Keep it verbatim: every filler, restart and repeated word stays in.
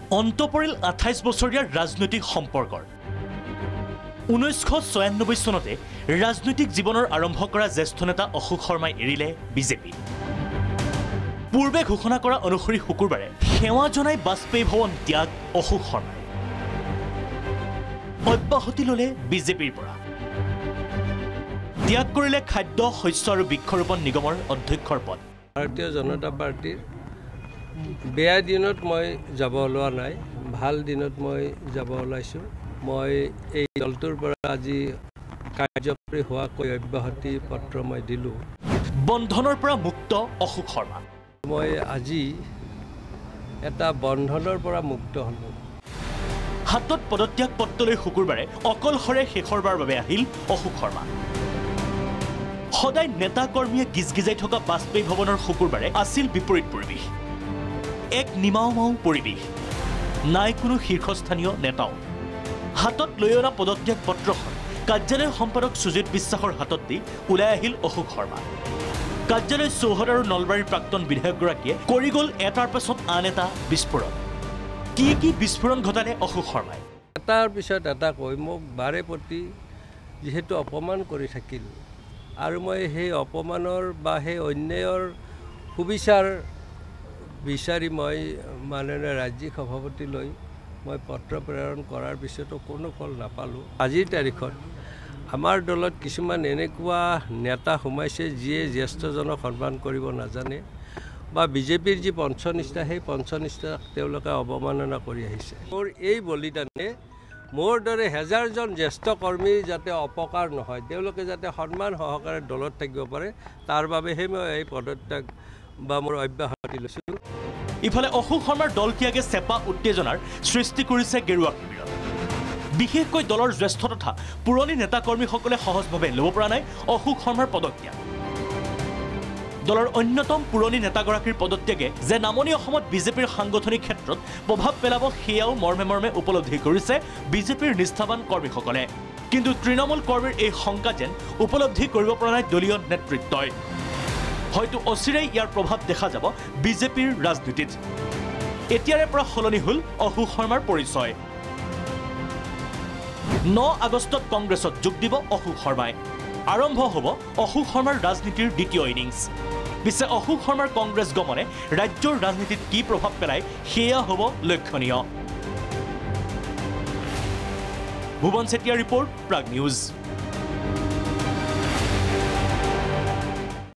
অন্ত পৰিল আঠাইছ বছৰীয়া ৰাজনৈতিক সম্পৰ্কৰ ঊনৈছশ ছয়ানব্বৈ চনতে ৰাজনৈতিক জীৱনৰ আৰম্ভ কৰা জ্যেষ্ঠ নেতা অশোক শৰ্মাই এৰিলে বিজেপি। পূৰ্বে ঘোষণা কৰা অনুসৰি শুকুৰবাৰে সেৱা জনাই বাজপেয়ী ভৱন ত্যাগ অশোক শৰ্মাই অব্যাহতি ললে বিজেপিৰ পৰা। ত্যাগ কৰিলে খাদ্য শস্য আৰু বৃক্ষৰোপণ নিগমৰ অধ্যক্ষৰ পদ। ভাৰতীয় জনতা পাৰ্টিৰ বেয়া দিনত মই যাব ওলোৱা নাই, ভাল দিনত মই যাব ওলাইছোঁ। মই এই দলটোৰ পৰা আজি কাৰ্যকৰী হোৱাকৈ অব্যাহতি পত্ৰ মই দিলোঁ। বন্ধনৰ পৰা মুক্ত অশোক শৰ্মা। মই আজি এটা বন্ধনৰ পৰা মুক্ত হ'লোঁ। হাতত পদত্যাগ পত্ৰলৈ শুকুৰবাৰে অকলশৰে শেষৰবাৰ বাবে আহিল অশোক শৰ্মা। সদায় নেতা কৰ্মীয়ে গিজগিজাই থকা বাজপেয়ী ভৱনৰ শুকুৰবাৰে আছিল বিপৰীত পৰিৱেশ। এক নিমাও মাও পৰিৱেশ, নাই কোনো শীৰ্ষস্থানীয় নেতাও। হাতত লৈ অনা পদত্যাগ পত্ৰখন কাৰ্যালয় সম্পাদক সুজিত বিশ্বাসৰ হাতত দি ওলাই আহিল অশোক শৰ্মা। কাৰ্যালয় চৌহদ আৰু নলবাৰীৰ প্ৰাক্তন বিধায়কগৰাকীয়ে কৰি গ'ল এটাৰ পাছত আন এটা বিস্ফোৰণ। কি কি বিস্ফোৰণ ঘটালে অশোক শৰ্মাই? এটাৰ পিছত এটা কৈ মোক বাৰে প্ৰতি যিহেতু অপমান কৰি থাকিল, আৰু মই সেই অপমানৰ বা সেই অন্যায়ৰ সুবিচাৰ বিচাৰি মই মাননীয় ৰাজ্যিক সভাপতিলৈ মই পত্ৰ প্ৰেৰণ কৰাৰ পিছতো কোনো ফল নাপালোঁ। আজিৰ তাৰিখত আমাৰ দলত কিছুমান এনেকুৱা নেতা সোমাইছে যিয়ে জ্যেষ্ঠজনক সন্মান কৰিব নাজানে, বা বিজেপিৰ যি পঞ্চনিষ্ঠা সেই পঞ্চনিষ্ঠাক তেওঁলোকে অৱমাননা কৰি আহিছে। মোৰ এই বলিদানে মোৰ দৰে হেজাৰজন জ্যেষ্ঠ কৰ্মীৰ যাতে অপকাৰ নহয়, তেওঁলোকে যাতে সন্মান সহকাৰে দলত থাকিব পাৰে, তাৰ বাবেহে মই এই পদত্যাগ বা মোৰ অব্যাহতি লৈছোঁ। ইফালে অশোক শৰ্মাৰ দল ত্যাগে চেপা উত্তেজনাৰ সৃষ্টি কৰিছে গেৰুৱা শিবিৰত। বিশেষকৈ দলৰ জ্যেষ্ঠ তথা পুৰণি নেতাকৰ্মীসকলে সহজভাৱে ল'ব পৰা নাই অশোক শৰ্মাৰ পদত্যাগ। দলৰ অন্যতম পুৰণি নেতাগৰাকীৰ পদত্যাগে যে নামনি অসমত বিজেপিৰ সাংগঠনিক ক্ষেত্ৰত প্ৰভাৱ পেলাব সেয়াও মৰ্মে মৰ্মে উপলব্ধি কৰিছে বিজেপিৰ নিষ্ঠাবান কৰ্মীসকলে। কিন্তু তৃণমূল কৰ্মীৰ এই শংকা যেন উপলব্ধি কৰিব পৰা নাই দলীয় নেতৃত্বই। হয়তো অচিৰেই ইয়াৰ প্ৰভাৱ দেখা যাব বিজেপিৰ ৰাজনীতিত। এতিয়াৰে পৰা সলনি হ'ল অশোক শৰ্মাৰ পৰিচয়। ন আগষ্টত কংগ্ৰেছত যোগ দিব অশোক শৰ্মাই। আৰম্ভ হ'ব অশোক শৰ্মাৰ ৰাজনীতিৰ দ্বিতীয় ইনিংছ। পিছে অশোক শৰ্মাৰ কংগ্ৰেছ গমনে ৰাজ্যৰ ৰাজনীতিত কি প্ৰভাৱ পেলায় সেয়া হ'ব লক্ষণীয়। ভুৱন চেতিয়াৰ ৰিপৰ্ট, প্ৰাগ নিউজ।